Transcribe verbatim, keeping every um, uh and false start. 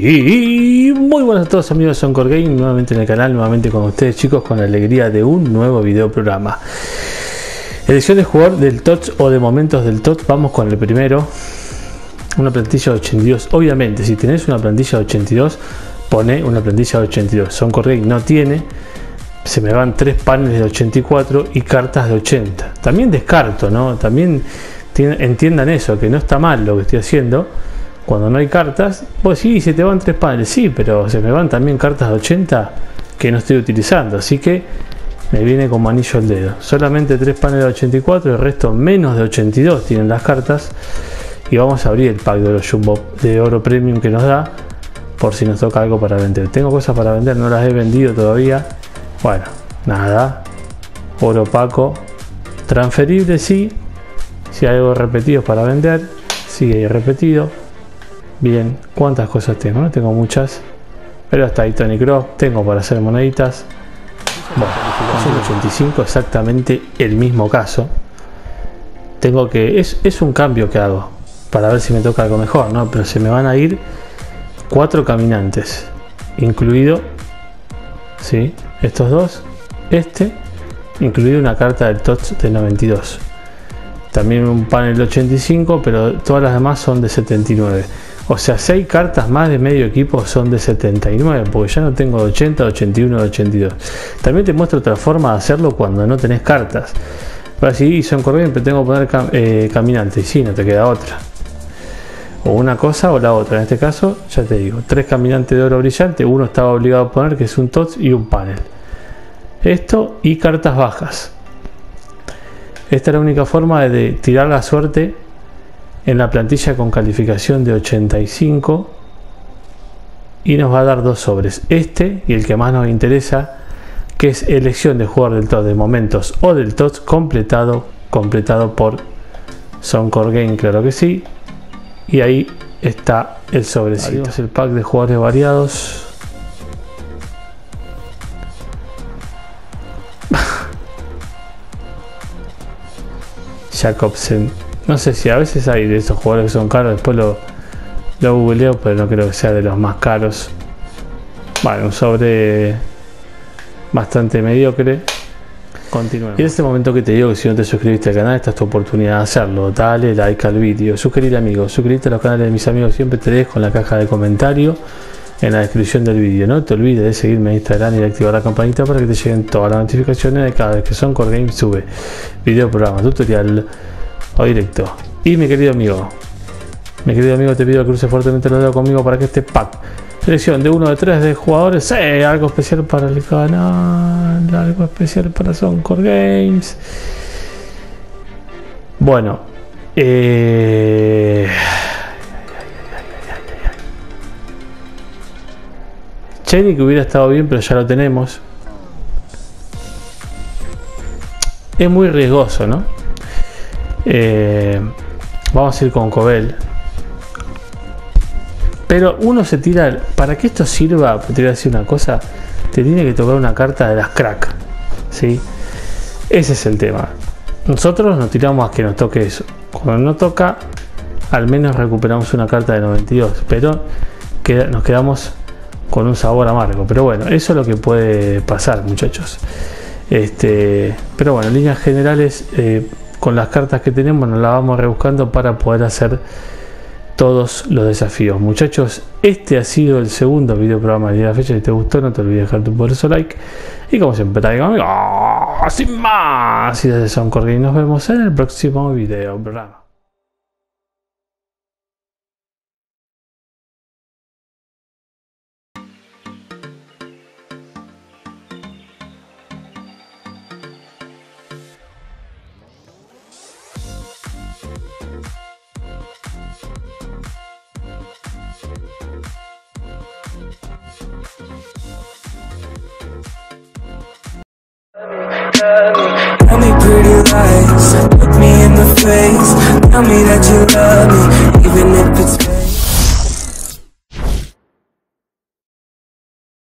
Y muy buenas a todos amigos de Soncor Game, nuevamente en el canal, nuevamente con ustedes chicos, con la alegría de un nuevo video programa. Elección de jugador del T O T S o de momentos del T O T S, vamos con el primero. Una plantilla de ochenta y dos, obviamente si tenés una plantilla de ochenta y dos, pone una plantilla de ochenta y dos. Soncor Game no tiene, se me van tres paneles de ochenta y cuatro y cartas de ochenta. También descarto, ¿no? También entiendan eso, que no está mal lo que estoy haciendo. Cuando no hay cartas, pues sí, se te van tres paneles, sí, pero se me van también cartas de ochenta que no estoy utilizando, así que me viene como anillo al dedo. Solamente tres paneles de ochenta y cuatro, el resto menos de ochenta y dos tienen las cartas. Y vamos a abrir el pack de los Jumbo de oro premium que nos da, por si nos toca algo para vender. Tengo cosas para vender, no las he vendido todavía. Bueno, nada, oro opaco, transferible sí, si hay algo repetido para vender, sigue ahí repetido. Bien, ¿cuántas cosas tengo? No tengo muchas, pero hasta ahí Tony Cross tengo para hacer moneditas. Bueno, son ochenta y cinco, exactamente el mismo caso. Tengo que, es, es un cambio que hago para ver si me toca algo mejor, ¿no? Pero se me van a ir cuatro caminantes, incluido, ¿sí? Estos dos, este, incluido una carta del T O T S de noventa y dos. También un panel de ochenta y cinco, pero todas las demás son de setenta y nueve. O sea, seis cartas más de medio equipo son de setenta y nueve, porque ya no tengo de ochenta, de ochenta y uno, de ochenta y dos. También te muestro otra forma de hacerlo cuando no tenés cartas. Para si son corrientes, pero tengo que poner cam eh, caminante, y sí, no te queda otra. O una cosa o la otra. En este caso, ya te digo, tres caminantes de oro brillante, uno estaba obligado a poner, que es un T O T S y un panel. Esto y cartas bajas. Esta es la única forma de, de tirar la suerte en la plantilla con calificación de ochenta y cinco, y nos va a dar dos sobres, este y el que más nos interesa, que es elección de jugador del T O T S de momentos o del T O T S completado completado por Soncor Game, claro que sí. Y ahí está el sobrecito. Abrimos el pack de jugadores variados. Jacobsen. No sé si a veces hay de esos jugadores que son caros, después lo, lo googleo, pero no creo que sea de los más caros. Bueno, un sobre bastante mediocre. Continuemos. Y en este momento que te digo que si no te suscribiste al canal, esta es tu oportunidad de hacerlo. Dale like al vídeo, suscribirte amigos, suscribirte a los canales de mis amigos, siempre te dejo en la caja de comentarios, en la descripción del vídeo. No te olvides de seguirme en Instagram y de activar la campanita para que te lleguen todas las notificaciones de cada vez que Soncor Game sube video, programa, tutorial o directo. Y mi querido amigo, mi querido amigo, te pido que cruces fuertemente los dedos conmigo para que este pack, selección de uno de tres de jugadores, ¡eh! Algo especial para el canal, algo especial para Soncor Games. Bueno, eh... Cheney, que hubiera estado bien, pero ya lo tenemos. Es muy riesgoso, ¿no? Eh, vamos a ir con Cobel, pero uno se tira, para que esto sirva, te voy a decir una cosa, te tiene que tocar una carta de las crack, ¿sí? Ese es el tema. Nosotros nos tiramos a que nos toque eso. Cuando no toca, al menos recuperamos una carta de noventa y dos, pero queda, nos quedamos con un sabor amargo. Pero bueno, eso es lo que puede pasar, muchachos. Este, pero bueno, en líneas generales, eh, con las cartas que tenemos nos las vamos rebuscando para poder hacer todos los desafíos. Muchachos, este ha sido el segundo video programa de la fecha. Si te gustó, no te olvides de dejar tu poderoso like, y como siempre te digo, ¡oh! Sin más, y desde Soncor Game nos vemos en el próximo video programa. Tell me pretty lies, look me in the face, tell me that you love me, even if it's